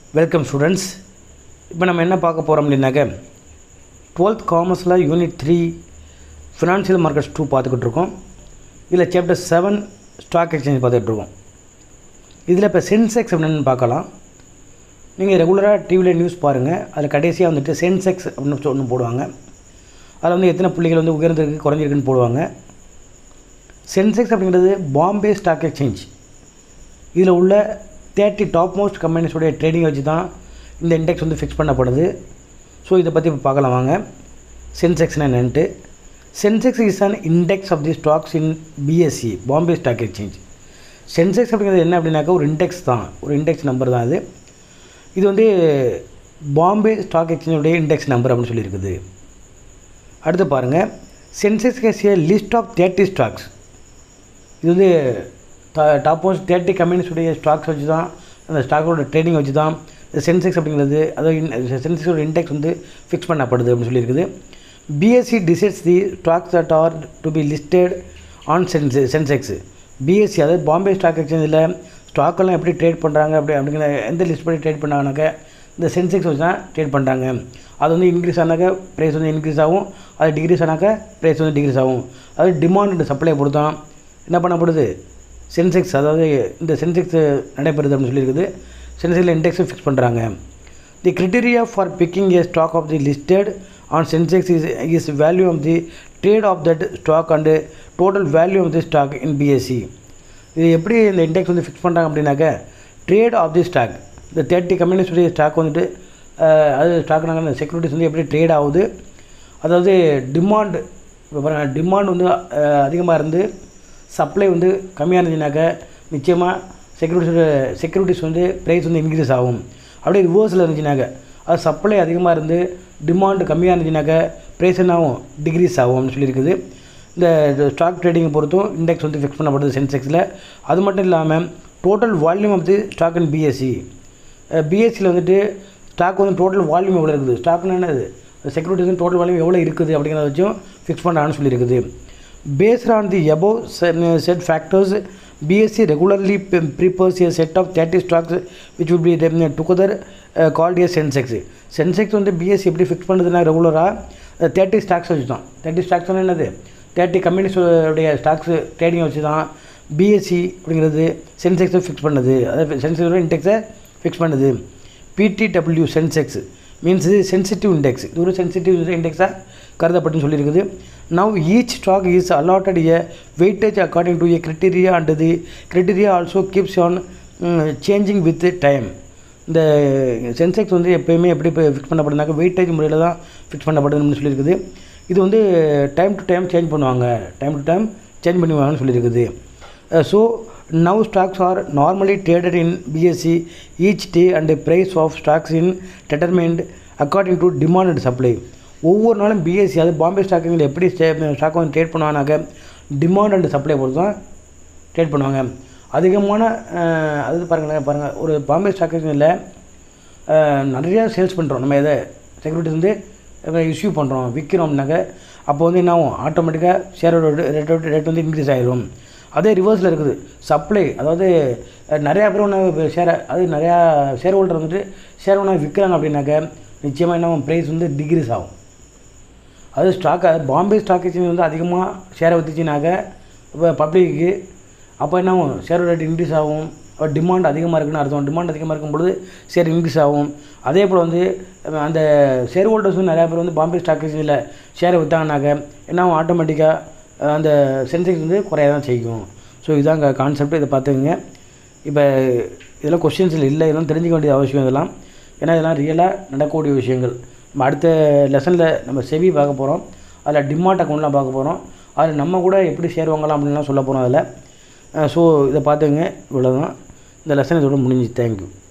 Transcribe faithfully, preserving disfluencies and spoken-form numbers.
Welcome students. இப்போ நம்ம என்ன பார்க்க போகிறோம் அப்படின்னாக்க டுவெல்த் காமர்ஸில் unit three financial markets two பார்த்துக்கிட்டு இருக்கோம். இதில் சாப்டர் செவன் ஸ்டாக் எக்ஸ்சேஞ்ச் பார்த்துட்ருக்கோம். இதில் இப்போ சென்செக்ஸ் அப்படின்னு பார்க்கலாம். நீங்கள் ரெகுலராக டிவியில் நியூஸ் பாருங்கள். அதில் கடைசியாக வந்துட்டு சென்செக்ஸ் அப்படின்னு ஒன்று போடுவாங்க. அதில் வந்து எத்தனை புள்ளிகள் வந்து உயர்ந்திருக்கு குறைஞ்சிருக்குன்னு போடுவாங்க. சென்செக்ஸ் அப்படிங்கிறது பாம்பே ஸ்டாக் எக்ஸ்சேஞ்ச். இதில் உள்ள தேர்ட்டி டாப் மோஸ்ட் கம்பெனிஸோடைய ட்ரேடிங் வச்சு தான் இந்த இண்டெக்ஸ் வந்து ஃபிக்ஸ் பண்ணப்படுது. ஸோ இதை பற்றி இப்போ பார்க்கலாம் வாங்க. சென்செக்ஸ்னால் என்னென்ட்டு. Sensex is an index of the stocks in BSE, Bombay stock exchange. Sensex அப்படிங்கிறது என்ன அப்படின்னாக்கா ஒரு இண்டெக்ஸ் தான், ஒரு இண்டெக்ஸ் நம்பர் தான் அது. இது வந்து பாம்பே ஸ்டாக் எக்ஸ்சேஞ்சோடைய இண்டெக்ஸ் நம்பர் அப்படின்னு சொல்லியிருக்குது. அடுத்து பாருங்கள், Sensex has a list of thirty stocks. இது வந்து டாப் மோஸ்ட் தேர்ட்டி கம்பெனிஸுடைய ஸ்டாக்ஸ் வச்சு தான், அந்த ஸ்டாக்கோட ட்ரேடிங் வச்சு தான் இந்த சென்செக்ஸ் அப்படிங்கிறது, அதாவது சென்செக்ஸோட இண்டெக்ஸ் வந்து ஃபிக்ஸ் பண்ணப்படுது அப்படின்னு சொல்லியிருக்குது. BSE decides the stocks that are to be listed on sense Sensex. BSE அதாவது பாம்பே ஸ்டாக் எக்ஸ்சேஞ்சில் ஸ்டாக்கெல்லாம் எப்படி ட்ரேட் பண்ணுறாங்க அப்படி அப்படிங்கிற எந்த லிஸ்ட் பண்ணி ட்ரேட் பண்ணாங்கனாக்கா இந்த சென்செக்ஸ் வச்சு தான் ட்ரேட் பண்ணுறாங்க. அது வந்து இன்க்ரீஸ் ஆனாக்கா ப்ரைஸ் வந்து இன்க்ரீஸ் ஆகும், அது டிக்ரீஸ் ஆனாக்கா ப்ரைஸ் வந்து டிக்ரீஸ் ஆகும். அது டிமாண்ட் அண்ட் சப்ளை பொறுத்தான் என்ன பண்ணப்படுது சென்செக்ஸ், அதாவது இந்த சென்செக்ஸ் நடைபெறுது அப்படின்னு சொல்லியிருக்குது. சென்செக்ஸில் இண்டெக்ஸும் ஃபிக்ஸ் பண்ணுறாங்க. The criteria for picking a stock of the listed on Sensex is is value of the trade of that stock and total value of the stock in BSE. இது எப்படி இந்த இண்டெக்ஸ் வந்து fix பண்ணுறாங்க அப்படின்னாக்க trade of the stock, இந்த thirty கம்பெனிஸுடைய stock வந்துட்டு அது ஸ்டாக் நாங்கள் இந்த செக்யூரிட்டிஸ் வந்து எப்படி ட்ரேட் ஆகுது, அதாவது டிமாண்ட் இப்போ பாருங்கள், டிமாண்ட் வந்து அதிகமாக இருந்து சப்ளை வந்து கம்மியாக இருந்துச்சுனாக்கா நிச்சயமாக செக்யூரிட்டிஸோட செக்யூரிட்டிஸ் வந்து ப்ரைஸ் வந்து இன்க்ரீஸ் ஆகும். அப்படியே ரிவர்ஸில் இருந்துச்சுனாக்க அது சப்ளை அதிகமாக இருந்து டிமாண்ட் கம்மியாக இருந்துச்சுனாக்கா ப்ரைஸ் என்ன ஆகும், டிக்ரீஸ் ஆகும் அப்படின்னு சொல்லியிருக்குது. இந்த ஸ்டாக் ட்ரேடிங்கை பொறுத்தும் இண்டெக்ஸ் வந்து ஃபிக்ஸ் பண்ணப்படுது சென்செக்ஸில். அது மட்டும் இல்லாமல் total volume of the stock in BSE. பிஎஸ்சியில் வந்துட்டு ஸ்டாக் வந்து டோட்டல் வால்யூம் எவ்வளோ இருக்குது, ஸ்டாக்னா என்னது, செக்யூரிட்டிஸ் வந்து டோட்டல் வால்யூம் எவ்வளோ இருக்குது அப்படிங்கிறத வச்சும் ஃபிக்ஸ் பண்ணுறான்னு சொல்லியிருக்குது. Based on the above said factors, B S E regularly prepares a set of thirty stocks which will be together uh, called a Sensex. Sensex வந்து B S E எப்படி ஃபிக்ஸ் பண்ணுறதுனா ரெகுலராக தேர்ட்டி ஸ்டாக்ஸ் வச்சு தான், thirty stocks என்னது thirty கம்பெனிஸோடைய stocks trading வச்சு தான் பிஎஸ்சி அப்படிங்கிறது சென்செக்ஸை ஃபிக்ஸ் பண்ணுது, அதாவது சென்செக்ஸோட இண்டெக்ஸை ஃபிக்ஸ் பண்ணுது. பிடிடபிள்யூ சென்செக்ஸ் மீன்ஸ் இது சென்சிட்டிவ் இண்டெக்ஸ், இது ஒரு சென்சிட்டிவ் இண்டெக்ஸாக கருதப்பட்டுன்னு சொல்லியிருக்குது. Now each stock is allotted a weightage according to a criteria and the criteria also keeps on um, changing with time. இந்த சென்செக்ஸ் வந்து எப்போயுமே எப்படி இப்போ ஃபிக்ஸ் பண்ணப்படுதுனாக்கா வெயிட்டேஜ் முறையில் தான் ஃபிக்ஸ் பண்ணப்படுதுன்னு சொல்லியிருக்குது. இது வந்து டைம் டு டைம் சேஞ்ச் பண்ணுவாங்க, டைம் டு டைம் சேஞ்ச் பண்ணுவாங்கன்னு சொல்லியிருக்குது. So now stocks are normally traded in BSE each day and price of stocks in determined according to demand and supply. ஒவ்வொரு நாளும் பிஎஸ்சி அது பாம்பே ஸ்டாக்கிங்கில் எப்படி ஸ்டே ஸ்டாக் வந்து trade பண்ணுவாங்கனாக்க டிமாண்ட் அண்ட் சப்ளை பொறுத்து தான் ட்ரேட் பண்ணுவாங்க. அதிகமான அது பாருங்களேன் பாருங்கள், ஒரு பாம்பே ஸ்டாக் எக்ஸ்சேஞ்சில் நிறையா சேல்ஸ் பண்ணுறோம், நம்ம எதை செக்யூரிட்டிஸ் வந்து இஷ்யூ பண்ணுறோம் விற்கிறோம்னாக்க அப்போ வந்து என்ன ஆகும், ஆட்டோமேட்டிக்காக ஷேரோட ரேட் ரேட் வந்து இன்க்ரீஸ் ஆகிடும். அதே ரிவர்ஸில் இருக்குது சப்ளை, அதாவது நிறையா பேர் ஒன்று ஷேரை அது நிறையா ஷேர் ஹோல்டர் வந்துட்டு ஷேர் ஒன்றா விற்கிறாங்க அப்படின்னாக்க நிச்சயமாக என்ன ஆகும், ப்ரைஸ் வந்து டிக்ரீஸ் ஆகும். அது ஸ்டாக் பாம்பே ஸ்டாக் எக்ஸ்சேஞ்ச் வந்து அதிகமாக ஷேரை விற்றுச்சினாக்க இப்போ பப்ளிக்கு அப்போ என்ன ஆகும், ஷேர் ரேட் இன்க்ரீஸ் ஆகும். டிமாண்ட் அதிகமாக இருக்குன்னு அர்த்தம், டிமாண்ட் அதிகமாக இருக்கும்பொழுது ஷேர் இன்க்ரீஸ் ஆகும். அதே போல் வந்து அந்த ஷேர் ஹோல்டர்ஸ் வந்து நிறையா பேர் வந்து பாம்பே ஸ்டாக் எக்ஸ்சேஞ்சில் ஷேரை விற்றாங்கனாக்க என்ன ஆகும், ஆட்டோமேட்டிக்காக அந்த சென்செக்ஸ் வந்து குறைய தான் செய்யும். ஸோ இதுதான் கான்செப்ட், இதை பார்த்துக்குங்க. இப்போ இதெல்லாம் கொஸ்டின்ஸில் இல்லை, இதெல்லாம் தெரிஞ்சிக்க வேண்டிய அவசியம் இதெல்லாம், ஏன்னா இதெல்லாம் ரியலாக நடக்கக்கூடிய விஷயங்கள். நம்ம அடுத்த லெசனில் நம்ம செவி பார்க்க போகிறோம், அதில் டிமாண்ட் அக்கௌண்ட்லாம் பார்க்க போகிறோம், அதில் நம்ம கூட எப்படி ஷேர் வாங்கலாம் அப்படின்லாம் சொல்ல போகிறோம் அதில். ஸோ இதை பார்த்துங்க, இவ்வளோ தான் இந்த லெசன் இதோட முடிஞ்சு. தேங்க்யூ.